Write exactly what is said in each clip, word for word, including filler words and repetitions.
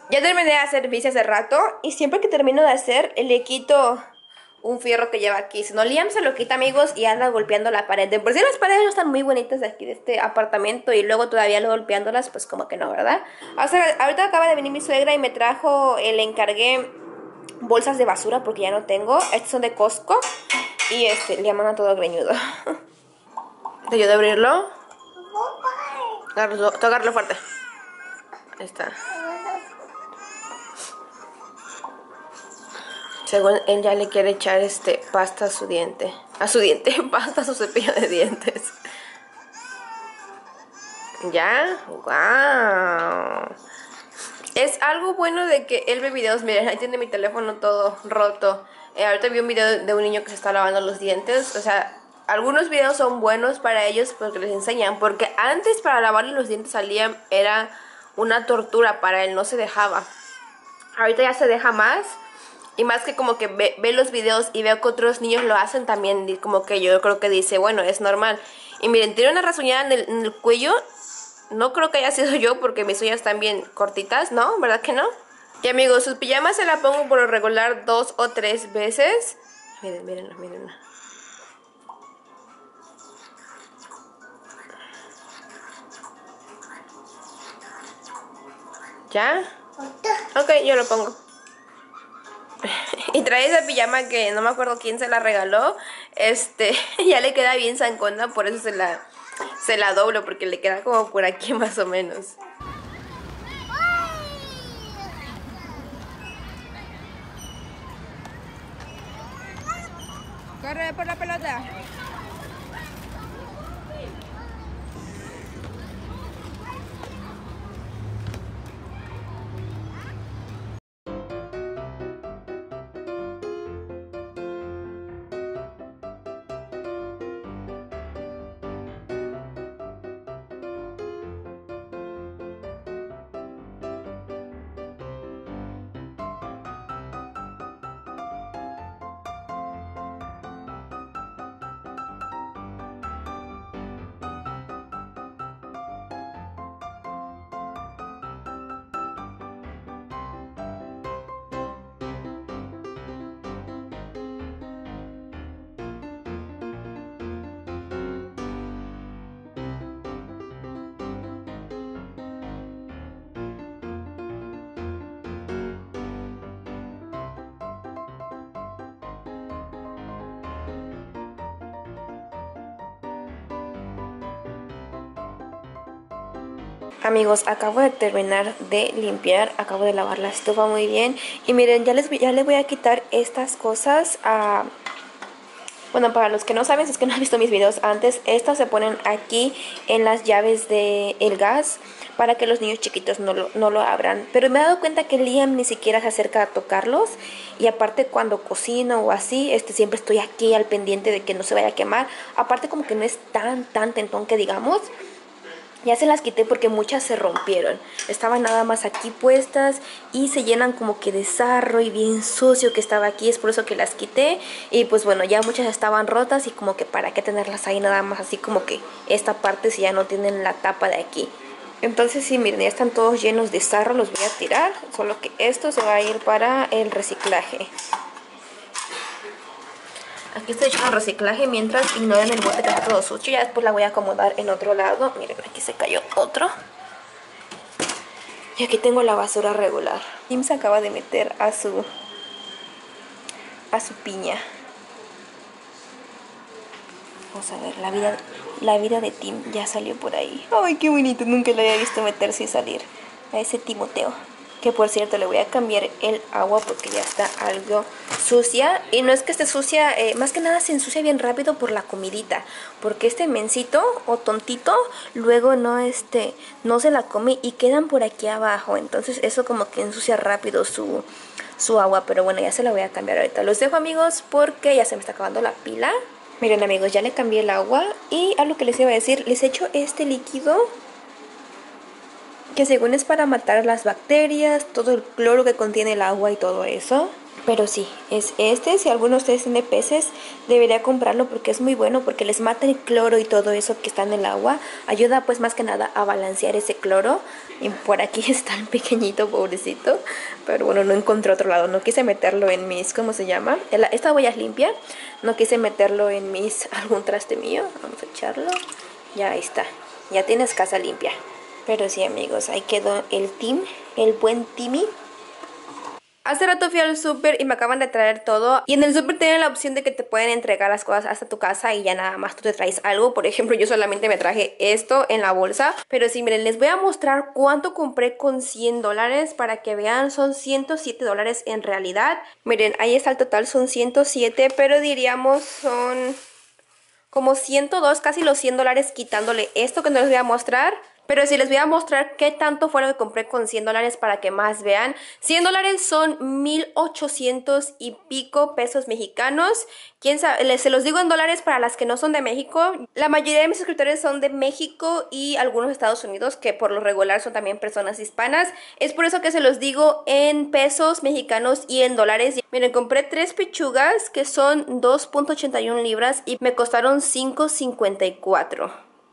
Ya terminé de hacer bici hace rato y siempre que termino de hacer le quito un fierro que lleva aquí. Si no, Liam se lo quita, amigos, y anda golpeando la pared. De por sí las paredes no están muy bonitas de aquí de este apartamento y luego todavía lo golpeándolas, pues como que no, ¿verdad? O sea, ahorita acaba de venir mi suegra y me trajo, eh, le encargué bolsas de basura porque ya no tengo. Estas son de Costco y este, Liam anda todo greñudo. ¿Te ayudo a abrirlo? Agárralo, tú agárralo fuerte. Ahí está. Según él ya le quiere echar este pasta a su diente. A su diente, pasta a su cepillo de dientes. ¿Ya? ¡Wow! Es algo bueno de que él ve videos. Miren, ahí tiene mi teléfono todo roto. Eh, ahorita vi un video de un niño que se está lavando los dientes. O sea, algunos videos son buenos para ellos porque les enseñan. Porque antes para lavarle los dientes a Liam era una tortura para él, no se dejaba. Ahorita ya se deja más. Y más que como que ve, ve los videos y veo que otros niños lo hacen también, como que yo creo que dice, bueno, es normal. Y miren, tiene una rasguñada en el, en el cuello. No creo que haya sido yo porque mis uñas están bien cortitas, ¿no? ¿Verdad que no? Y amigos, sus pijamas se la pongo por lo regular dos o tres veces. Miren, miren, miren. ¿Ya? Ok, yo lo pongo. Y trae esa pijama que no me acuerdo quién se la regaló. Este, ya le queda bien zancona, por eso se la, se la doblo, porque le queda como por aquí más o menos. Corre por la pelota. Amigos, acabo de terminar de limpiar, acabo de lavar la estufa muy bien. Y miren, ya les, ya les voy a quitar estas cosas a... Bueno, para los que no saben, si es que no han visto mis videos antes, estas se ponen aquí en las llaves del gas para que los niños chiquitos no lo, no lo abran. Pero me he dado cuenta que Liam ni siquiera se acerca a tocarlos. Y aparte cuando cocino o así, este, siempre estoy aquí al pendiente de que no se vaya a quemar. Aparte como que no es tan, tan tentón que digamos. Ya se las quité porque muchas se rompieron. Estaban nada más aquí puestas y se llenan como que de sarro y bien sucio que estaba aquí. Es por eso que las quité. Y pues bueno, ya muchas estaban rotas y como que para qué tenerlas ahí nada más así como que esta parte si ya no tienen la tapa de aquí. Entonces sí, miren, ya están todos llenos de sarro, los voy a tirar. Solo que esto se va a ir para el reciclaje. Aquí estoy echando reciclaje mientras ignoren el bote que está todo sucio. Ya después la voy a acomodar en otro lado. Miren, aquí se cayó otro. Y aquí tengo la basura regular. Tim se acaba de meter a su a su piña. Vamos a ver, la vida, la vida de Tim ya salió por ahí. Ay, qué bonito, nunca lo había visto meterse y salir. A ese Timoteo. Que por cierto le voy a cambiar el agua porque ya está algo sucia. Y no es que esté sucia, eh, más que nada se ensucia bien rápido por la comidita. Porque este mencito o tontito luego no, este, no se la come y quedan por aquí abajo. Entonces eso como que ensucia rápido su, su agua. Pero bueno, ya se la voy a cambiar ahorita. Los dejo, amigos, porque ya se me está acabando la pila. Miren, amigos, ya le cambié el agua. Y algo que les iba a decir, les echo este líquido que según es para matar las bacterias, todo el cloro que contiene el agua y todo eso. Pero sí, es este. Si alguno de ustedes tiene peces, debería comprarlo porque es muy bueno, porque les mata el cloro y todo eso que está en el agua. Ayuda pues más que nada a balancear ese cloro. Y por aquí está el pequeñito, pobrecito. Pero bueno, no encontré otro lado. No quise meterlo en mis, ¿cómo se llama? Esta olla es limpia. No quise meterlo en mis, algún traste mío. Vamos a echarlo. Ya ahí está. Ya tienes casa limpia. Pero sí, amigos, ahí quedó el Tim, el buen Timmy. Hace rato fui al súper y me acaban de traer todo. Y en el súper tienen la opción de que te pueden entregar las cosas hasta tu casa y ya nada más tú te traes algo. Por ejemplo, yo solamente me traje esto en la bolsa. Pero sí, miren, les voy a mostrar cuánto compré con cien dólares para que vean. Son ciento siete dólares en realidad. Miren, ahí está el total, son ciento siete, pero diríamos son como ciento dos, casi los cien dólares quitándole esto que no les voy a mostrar. Pero sí les voy a mostrar qué tanto fue lo que compré con cien dólares para que más vean. cien dólares son mil ochocientos y pico pesos mexicanos. ¿Quién sabe? Les, se los digo en dólares para las que no son de México. La mayoría de mis suscriptores son de México y algunos de Estados Unidos, que por lo regular son también personas hispanas. Es por eso que se los digo en pesos mexicanos y en dólares. Miren, compré tres pechugas que son dos punto ochenta y una libras y me costaron cinco cincuenta y cuatro.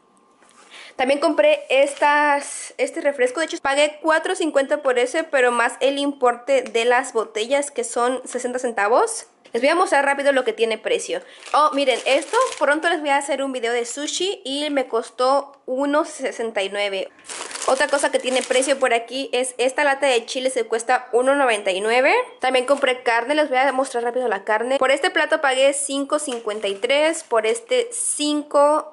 También compré estas, este refresco, de hecho pagué cuatro cincuenta por ese, pero más el importe de las botellas que son sesenta centavos. Les voy a mostrar rápido lo que tiene precio. Oh, miren, esto pronto les voy a hacer un video de sushi y me costó uno sesenta y nueve. Otra cosa que tiene precio por aquí es esta lata de chile, se cuesta uno noventa y nueve. También compré carne, les voy a mostrar rápido la carne. Por este plato pagué cinco cincuenta y tres, por este cinco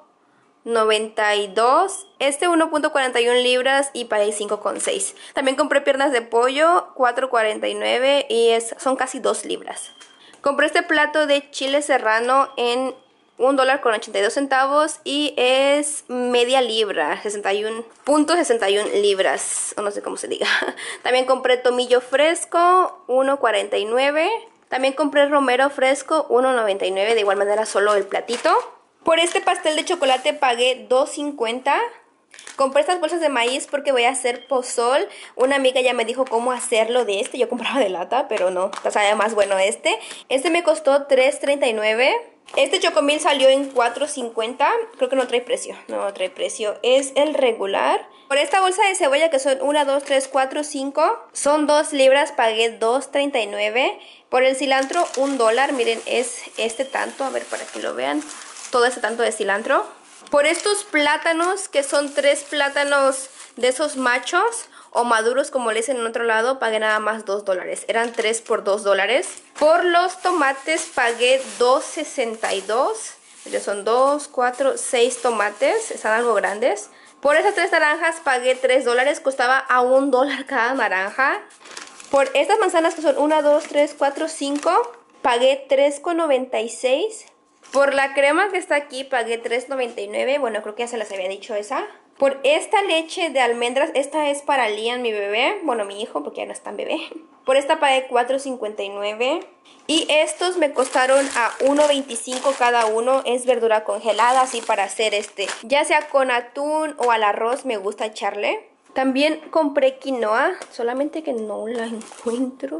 noventa y dos, este uno punto cuarenta y una libras y pagué cinco con seis. También compré piernas de pollo, cuatro cuarenta y nueve y es, son casi dos libras. Compré este plato de chile serrano en un dólar con ochenta y dos centavos y es media libra, sesenta y uno punto sesenta y una libras, o no sé cómo se diga. También compré tomillo fresco, uno cuarenta y nueve. También compré romero fresco, uno noventa y nueve, de igual manera solo el platito. Por este pastel de chocolate pagué dos cincuenta. Compré estas bolsas de maíz porque voy a hacer pozol. Una amiga ya me dijo cómo hacerlo de este. Yo compraba de lata, pero no, sabe más bueno este. Este me costó tres treinta y nueve. Este chocomil salió en cuatro cincuenta. Creo que no trae precio. No trae precio. Es el regular. Por esta bolsa de cebolla que son uno, dos, tres, cuatro, cinco. Son dos libras. Pagué dos treinta y nueve. Por el cilantro, un dólar. Miren, es este tanto. A ver, para que lo vean. Todo ese tanto de cilantro. Por estos plátanos, que son tres plátanos de esos machos o maduros como le dicen en otro lado, pagué nada más dos dólares. Eran tres por dos dólares. Por los tomates pagué dos sesenta y dos. Ya son dos, cuatro, seis tomates. Están algo grandes. Por esas tres naranjas pagué tres dólares. Costaba a un dólar cada naranja. Por estas manzanas que son uno, dos, tres, cuatro, cinco, pagué tres con noventa y seis. Por la crema que está aquí pagué tres noventa y nueve. Bueno, creo que ya se las había dicho esa. Por esta leche de almendras, esta es para Liam, mi bebé. Bueno, mi hijo, porque ya no es tan bebé. Por esta pagué cuatro cincuenta y nueve. Y estos me costaron a uno veinticinco cada uno. Es verdura congelada, así para hacer este. Ya sea con atún o al arroz, me gusta echarle. También compré quinoa, solamente que no la encuentro.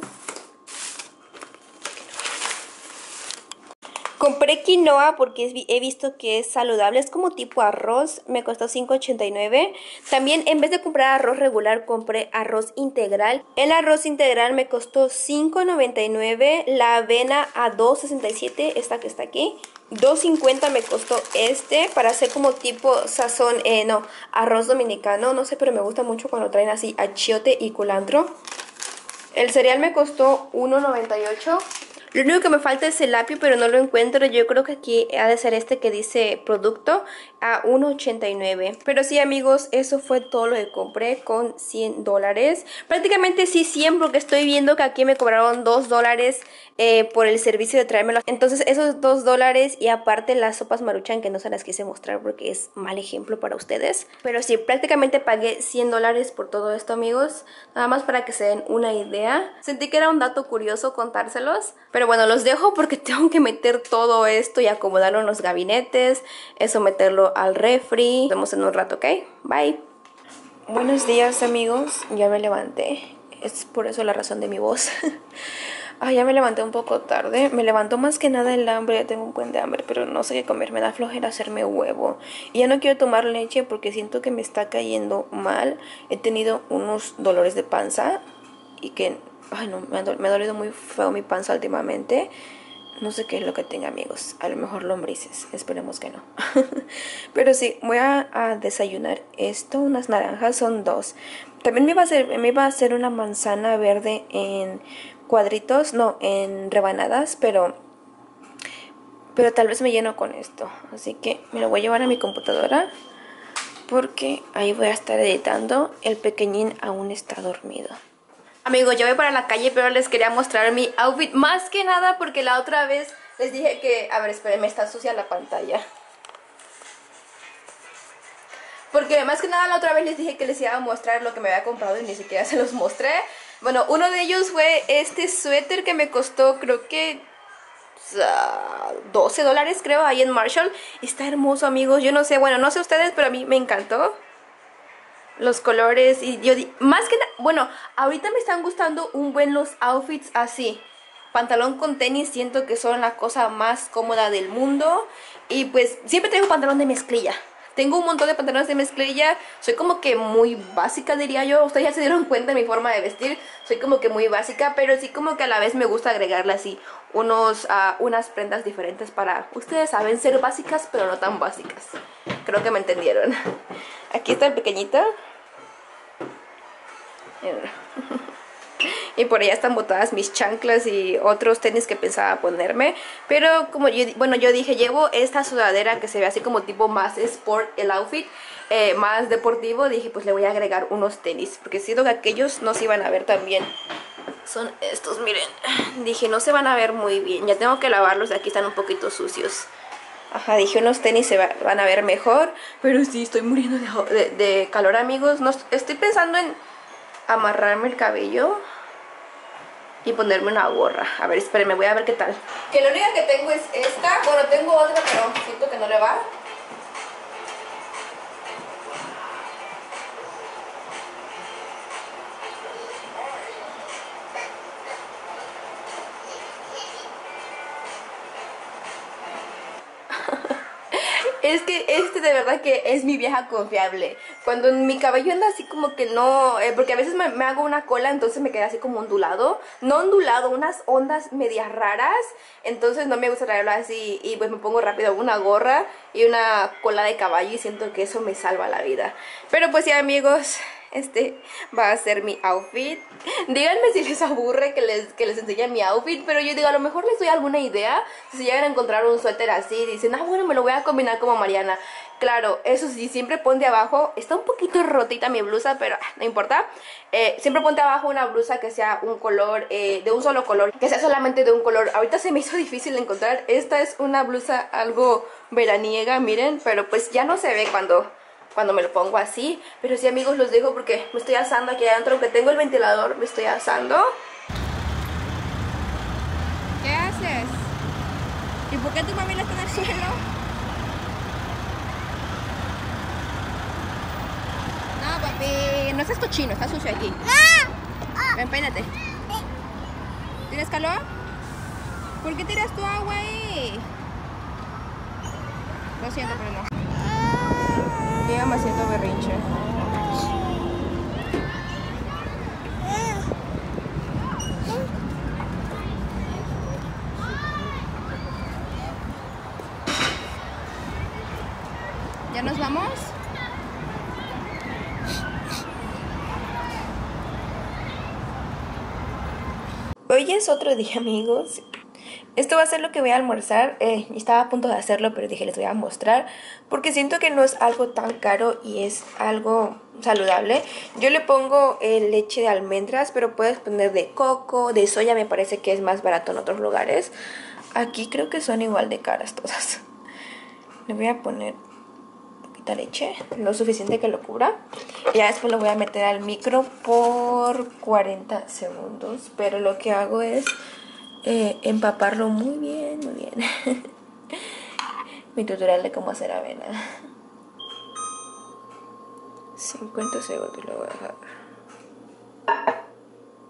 Compré quinoa porque he visto que es saludable, es como tipo arroz, me costó cinco ochenta y nueve. También en vez de comprar arroz regular, compré arroz integral. El arroz integral me costó cinco noventa y nueve, la avena a dos sesenta y siete, esta que está aquí. dos cincuenta me costó este para hacer como tipo sazón, eh, no, arroz dominicano, no sé, pero me gusta mucho cuando traen así achiote y culantro. El cereal me costó uno noventa y ocho. Lo único que me falta es el apio, pero no lo encuentro. Yo creo que aquí ha de ser este que dice producto a uno ochenta y nueve. Pero sí, amigos, eso fue todo lo que compré con cien dólares. Prácticamente sí, cien, porque estoy viendo que aquí me cobraron dos dólares eh, por el servicio de traérmelo. Entonces esos dos dólares y aparte las sopas Maruchan, que no se las quise mostrar porque es mal ejemplo para ustedes. Pero sí, prácticamente pagué cien dólares por todo esto, amigos. Nada más para que se den una idea. Sentí que era un dato curioso contárselos. Pero bueno, los dejo porque tengo que meter todo esto y acomodarlo en los gabinetes. Eso, meterlo al refri. Nos vemos en un rato, ¿ok? Bye. Buenos días, amigos. Ya me levanté. es por eso la razón de mi voz. Ah, ya me levanté un poco tarde. Me levantó más que nada el hambre. Ya tengo un buen de hambre, pero no sé qué comer. Me da flojera hacerme huevo. Y ya no quiero tomar leche porque siento que me está cayendo mal. He tenido unos dolores de panza y que... Ay, no, me ha, do- me ha dolido muy feo mi panza últimamente. No sé qué es lo que tenga, amigos. A lo mejor lombrices. Esperemos que no. Pero sí, voy a, a desayunar esto. Unas naranjas, son dos. También me iba a hacer, me iba a hacer una manzana verde en cuadritos, no, en rebanadas, pero, pero tal vez me lleno con esto. Así que me lo voy a llevar a mi computadora porque ahí voy a estar editando. El pequeñín aún está dormido. Amigos, yo voy para la calle, pero les quería mostrar mi outfit. Más que nada porque la otra vez les dije que... A ver, espérenme, está sucia la pantalla. Porque más que nada la otra vez les dije que les iba a mostrar lo que me había comprado y ni siquiera se los mostré. Bueno, uno de ellos fue este suéter que me costó, creo que... Uh, doce dólares creo, ahí en Marshall. Está hermoso, amigos. Yo no sé, bueno, no sé ustedes, pero a mí me encantó los colores. Y yo, más que nada, bueno, ahorita me están gustando un buen los outfits así. Pantalón con tenis, siento que son la cosa más cómoda del mundo. Y pues siempre traigo pantalón de mezclilla. Tengo un montón de pantalones de mezclilla. Soy como que muy básica, diría yo. Ustedes ya se dieron cuenta de mi forma de vestir. Soy como que muy básica, pero sí como que a la vez me gusta agregarle así unos, uh, unas prendas diferentes para, ustedes saben, ser básicas, pero no tan básicas. Creo que me entendieron. Aquí está el pequeñito. Y por allá están botadas mis chanclas y otros tenis que pensaba ponerme. Pero como yo, bueno, yo dije, llevo esta sudadera que se ve así como tipo más sport el outfit, eh, más deportivo. Dije, pues le voy a agregar unos tenis, porque siento que aquellos no se iban a ver tan bien. Son estos, miren. Dije, no se van a ver muy bien. Ya tengo que lavarlos, aquí están un poquito sucios. Ajá, dije, unos tenis se va, van a ver mejor. Pero sí, estoy muriendo de, de, de calor, amigos. No, estoy pensando en amarrarme el cabello y ponerme una gorra. A ver, espérenme, voy a ver qué tal. Que la única que tengo es esta. Bueno, tengo otra, pero siento que no le va. Es que este de verdad que es mi vieja confiable. Cuando mi cabello anda así como que no... Eh, porque a veces me, me hago una cola, entonces me queda así como ondulado. No ondulado, unas ondas medias raras. Entonces no me gusta traerlo así. Y pues me pongo rápido una gorra y una cola de caballo y siento que eso me salva la vida. Pero pues ya, amigos, este va a ser mi outfit. Díganme si les aburre que les, que les enseñe mi outfit, pero yo digo, a lo mejor les doy alguna idea. Si llegan a encontrar un suéter así, dicen, ah, bueno, me lo voy a combinar como Mariana. Claro, eso sí, siempre ponte abajo. Está un poquito rotita mi blusa, pero ah, no importa. Eh, siempre ponte abajo una blusa que sea un color, eh, de un solo color, que sea solamente de un color. Ahorita se me hizo difícil encontrar. Esta es una blusa algo veraniega, miren, pero pues ya no se ve cuando... cuando me lo pongo así. Pero sí, amigos, los dejo porque me estoy asando aquí adentro. Aunque tengo el ventilador, me estoy asando. ¿Qué haces? ¿Y por qué tu familia está en el suelo? No, papi, no estás cochino, está sucio aquí. Ven, peínate. ¿Tienes calor? ¿Por qué tiras tu agua ahí? Lo siento, pero no. Llega me haciendo berrinche. ¿Ya nos vamos? Hoy es otro día, amigos. Esto va a ser lo que voy a almorzar. Eh, estaba a punto de hacerlo, pero dije, les voy a mostrar. Porque siento que no es algo tan caro y es algo saludable. Yo le pongo eh, leche de almendras, pero puedes poner de coco, de soya, me parece que es más barato en otros lugares. Aquí creo que son igual de caras todas. Le voy a poner poquita leche, lo suficiente que lo cubra. Y ya después lo voy a meter al micro por cuarenta segundos. Pero lo que hago es... Eh, empaparlo muy bien, muy bien. Mi tutorial de cómo hacer avena. cincuenta segundos lo voy a dejar.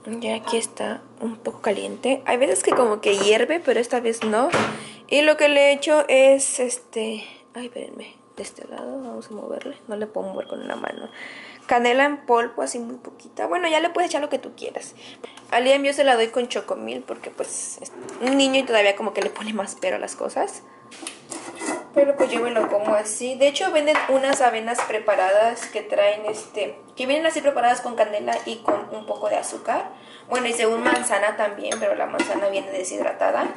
Ya aquí está un poco caliente. Hay veces que como que hierve, pero esta vez no. Y lo que le he hecho es este... Ay, espérenme. De este lado vamos a moverle. No le puedo mover con una mano. Canela en polvo, así muy poquita. Bueno, ya le puedes echar lo que tú quieras. A Liam yo se la doy con chocomil porque pues es un niño y todavía como que le pone más pero a las cosas. Pero pues yo me lo como así. De hecho venden unas avenas preparadas que traen este... Que vienen así preparadas con canela y con un poco de azúcar. Bueno, y según manzana también, pero la manzana viene deshidratada.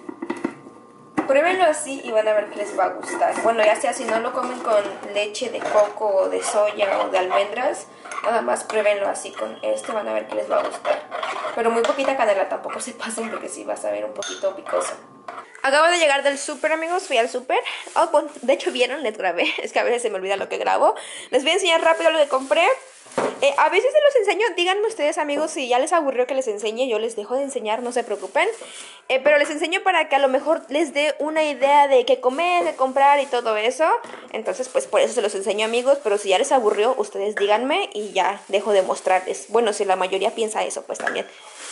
Pruébenlo así y van a ver que les va a gustar. Bueno, ya sea si no lo comen con leche de coco o de soya o de almendras, nada más pruébenlo así con este, van a ver que les va a gustar. Pero muy poquita canela, tampoco se pasen porque sí va a saber un poquito picoso. Acabo de llegar del súper, amigos, fui al súper. Oh, bueno, de hecho vieron, les grabé, es que a veces se me olvida lo que grabo. Les voy a enseñar rápido lo que compré. Eh, a veces se los enseño, díganme ustedes, amigos, si ya les aburrió que les enseñe, yo les dejo de enseñar, no se preocupen. Eh, pero les enseño para que a lo mejor les dé una idea de qué comer, de comprar y todo eso. Entonces, pues por eso se los enseño, amigos, pero si ya les aburrió, ustedes díganme y ya dejo de mostrarles. Bueno, si la mayoría piensa eso, pues también.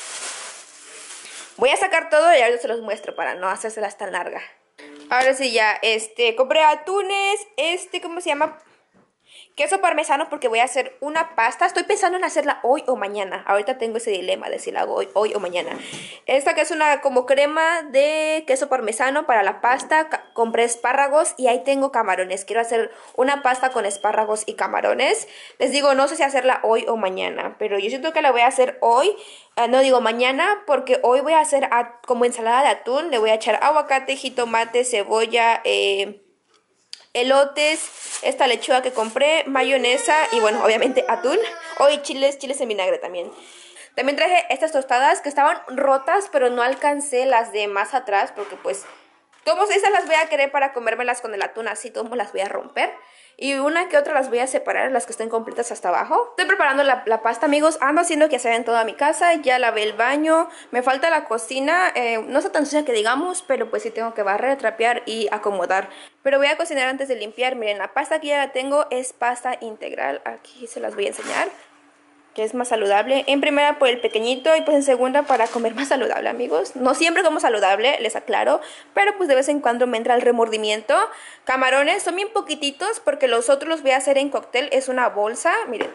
Voy a sacar todo y ahora se los muestro para no hacérselas tan larga. Ahora sí ya, este, compré atunes, este, ¿cómo se llama? Queso parmesano porque voy a hacer una pasta. Estoy pensando en hacerla hoy o mañana. Ahorita tengo ese dilema de si la hago hoy, hoy o mañana. Esta que es una como crema de queso parmesano para la pasta. Compré espárragos y ahí tengo camarones. Quiero hacer una pasta con espárragos y camarones. Les digo, no sé si hacerla hoy o mañana, pero yo siento que la voy a hacer hoy. Uh, no digo mañana porque hoy voy a hacer como ensalada de atún. Le voy a echar aguacate, jitomate, cebolla, eh... elotes, esta lechuga que compré, mayonesa y bueno, obviamente atún. Hoy chiles, chiles en vinagre también. También traje estas tostadas que estaban rotas, pero no alcancé las de más atrás porque pues todas esas las voy a querer para comérmelas con el atún así, todas las voy a romper. Y una que otra las voy a separar, las que estén completas hasta abajo. Estoy preparando la, la pasta, amigos. Ando haciendo que hacer en toda mi casa. Ya lavé el baño. Me falta la cocina. Eh, no está tan sucia que digamos, pero pues sí tengo que barrer, trapear y acomodar. Pero voy a cocinar antes de limpiar. Miren, la pasta que ya la tengo es pasta integral. Aquí se las voy a enseñar, que es más saludable. En primera por el pequeñito y pues en segunda para comer más saludable, amigos. No siempre como saludable, les aclaro, pero pues de vez en cuando me entra el remordimiento. Camarones son bien poquititos porque los otros los voy a hacer en cóctel. Es una bolsa, miren.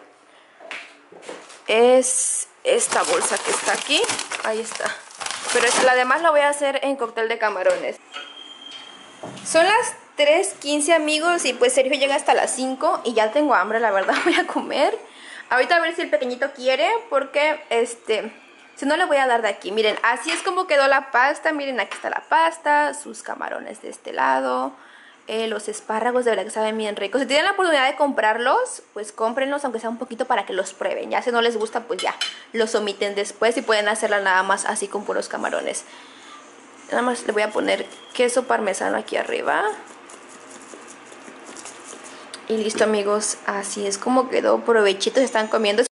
Es esta bolsa que está aquí. Ahí está. Pero la demás la voy a hacer en cóctel de camarones. Son las tres quince, amigos, y pues Sergio llega hasta las cinco y ya tengo hambre, la verdad. Voy a comer. Ahorita a ver si el pequeñito quiere, porque este, si no le voy a dar de aquí. Miren, así es como quedó la pasta. Miren, aquí está la pasta, sus camarones de este lado, eh, los espárragos de verdad que saben bien ricos. Si tienen la oportunidad de comprarlos, pues cómprenlos, aunque sea un poquito para que los prueben. Ya si no les gusta, pues ya, los omiten después y pueden hacerla nada más así con puros camarones. Nada más le voy a poner queso parmesano aquí arriba. Y listo, amigos, así es como quedó. Provechitos, están comiendo.